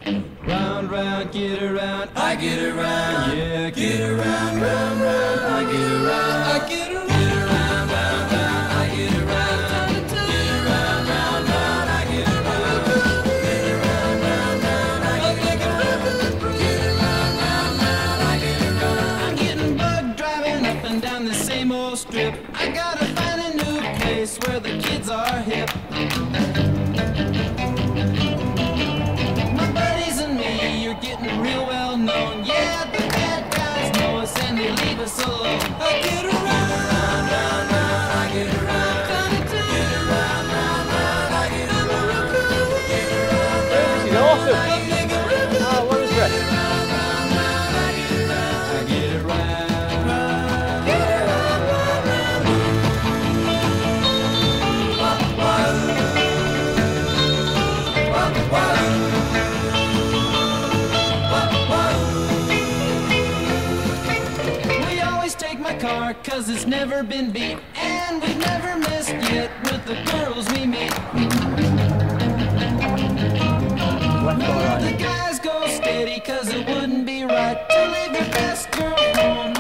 Round, round, get around, I get around. Yeah, get around, round, round, I get around. I get around, round, round, I get around. Get around, round, round, I get around. Get around, round, round, I get around. Get around, round, round, I get around. I'm getting bugged driving up and down the same old strip. I gotta find a new place where the kids are hip. Getting real well known, yeah, the bad guys know us and they leave us alone. I get around, round, round, round, I get around. Get around, round, round, I get around. Get around, round, This is awesome. I get around. Oh, what is that? I get around, get around, round, round. Car, 'cause it's never been beat, and we've never missed yet with the girls we meet. The guys go steady, 'cause it wouldn't be right to leave your best girl home